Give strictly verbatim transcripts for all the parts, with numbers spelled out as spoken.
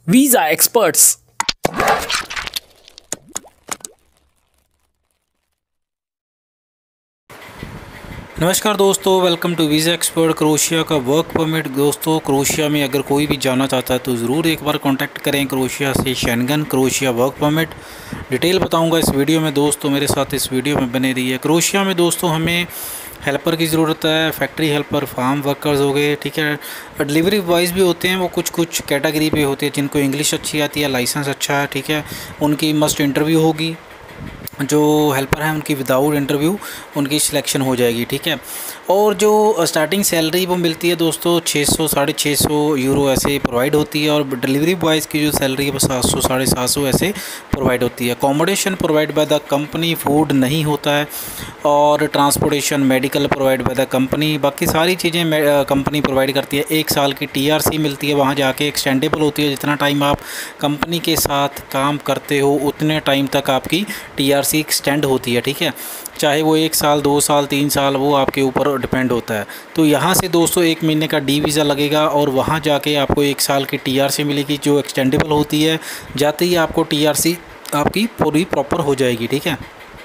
Visa experts. नमस्कार दोस्तों, welcome to visa expert. Croatia का वर्क परमिट। दोस्तों, क्रोएशिया में अगर कोई भी जाना चाहता है तो ज़रूर एक बार कांटेक्ट करें क्रोएशिया से। Schengen Croatia work permit detail बताऊंगा इस वीडियो में। दोस्तों मेरे साथ इस वीडियो में बने रहिए। क्रोएशिया में दोस्तों हमें हेल्पर की ज़रूरत है, फैक्ट्री हेल्पर, फार्म वर्कर्स हो गए, ठीक है। डिलीवरी बॉयज़ भी होते हैं, वो कुछ कुछ कैटेगरी पे होते हैं जिनको इंग्लिश अच्छी आती है, लाइसेंस अच्छा है, ठीक है। उनकी मस्ट इंटरव्यू होगी। जो हेल्पर हैं उनकी विदाउट इंटरव्यू उनकी सिलेक्शन हो जाएगी, ठीक है। और जो स्टार्टिंग सैलरी वो मिलती है दोस्तों छः सौ साढ़े छः सौ यूरो ऐसे प्रोवाइड होती है। और डिलीवरी बॉयज़ की जो सैलरी है वो सात सौ साढ़े सात सौ ऐसे प्रोवाइड होती है। Accommodation provide by the company, food नहीं होता है। और transportation, medical provide by the company, बाकी सारी चीज़ें कंपनी प्रोवाइड करती है। एक साल की टी आर सी मिलती है, वहाँ जाके एक्सटेंडेबल होती है। जितना टाइम आप कंपनी के साथ काम करते हो उतने टाइम तक आपकी टी आर सी एक्सटेंड होती है, ठीक है। चाहे वो एक साल, दो साल, तीन साल, वो आपके ऊपर डिपेंड होता है। तो यहाँ से दोस्तों एक महीने का डी वीज़ा लगेगा और वहाँ जाके आपको एक साल की टी आर सी मिलेगी जो एक्सटेंडेबल होती है। जाते ही आपको टी आर सी आपकी पूरी प्रॉपर हो जाएगी, ठीक है।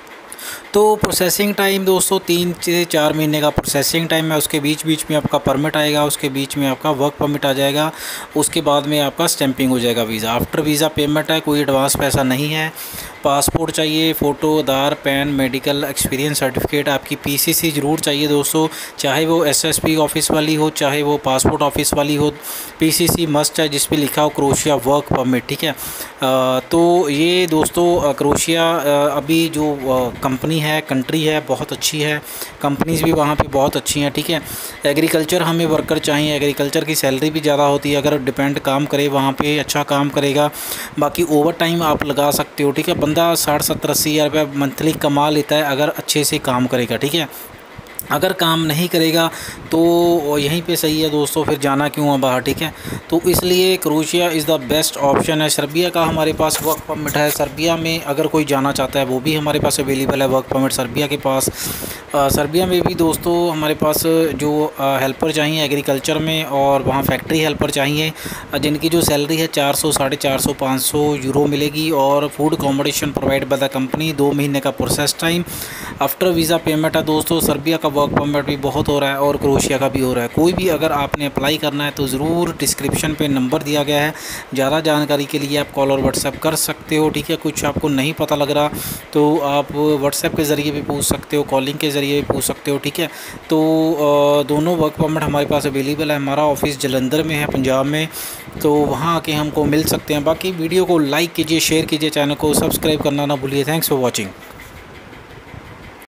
तो प्रोसेसिंग टाइम दोस्तों तीन से चार महीने का प्रोसेसिंग टाइम है। उसके बीच बीच में आपका परमिट आएगा, उसके बीच में आपका वर्क परमिट आ जाएगा, उसके बाद में आपका स्टैंपिंग हो जाएगा वीज़ा। आफ्टर वीज़ा पेमेंट है, कोई एडवांस पैसा नहीं है। पासपोर्ट चाहिए, photo, Aadhaar, PAN, medical, experience certificate, आपकी पीसीसी ज़रूर चाहिए दोस्तों, चाहे वो एसएसपी ऑफिस वाली हो, चाहे वो पासपोर्ट ऑफिस वाली हो। पीसीसी मस्ट है जिस पे लिखा हो क्रोएशिया वर्क परमिट, ठीक है। आ, तो ये दोस्तों क्रोएशिया अभी जो कंपनी है, कंट्री है, बहुत अच्छी है। कंपनीज़ भी वहाँ पे बहुत अच्छी हैं, ठीक है। एग्रीकल्चर हमें वर्कर चाहिए, एग्रीकल्चर की सैलरी भी ज़्यादा होती है अगर डिपेंड काम करे वहाँ पे, अच्छा काम करेगा। बाकी ओवर टाइम आप लगा सकते हो, ठीक है। बंदा साठ सत्तर अस्सी हज़ार रुपये मंथली कमा लेता है अगर अच्छे से काम करेगा, ठीक है। अगर काम नहीं करेगा तो यहीं पे सही है दोस्तों, फिर जाना क्यों है बाहर, ठीक है। तो इसलिए Croatia is the best option है। सर्बिया का हमारे पास वर्क परमिट है। सर्बिया में अगर कोई जाना चाहता है वो भी हमारे पास अवेलेबल है वर्क परमिट सर्बिया के पास। आ, सर्बिया में भी दोस्तों हमारे पास जो हेल्पर चाहिए एग्रीकल्चर में, और वहाँ फैक्ट्री हेल्पर चाहिए जिनकी जो सैलरी है चार सौ साढ़े चार सौ पाँच सौ यूरो मिलेगी। और food accommodation provide by the company. दो महीने का process time. After visa payment है दोस्तों। सर्बिया का वर्क परमिट भी बहुत हो रहा है और क्रोएशिया का भी हो रहा है। कोई भी अगर आपने अप्लाई करना है तो ज़रूर डिस्क्रिप्शन पे नंबर दिया गया है, ज़्यादा जानकारी के लिए आप कॉल और व्हाट्सएप कर सकते हो, ठीक है। कुछ आपको नहीं पता लग रहा तो आप व्हाट्सएप के ज़रिए भी पूछ सकते हो, कॉलिंग के ज़रिए भी पूछ सकते हो, ठीक है। तो दोनों वर्क परमिट हमारे पास अवेलेबल है। हमारा ऑफिस जलंधर में है, पंजाब में, तो वहाँ आके हमको मिल सकते हैं। बाकी वीडियो को लाइक कीजिए, शेयर कीजिए, चैनल को सब्सक्राइब करना ना भूलिए। Thanks for watching.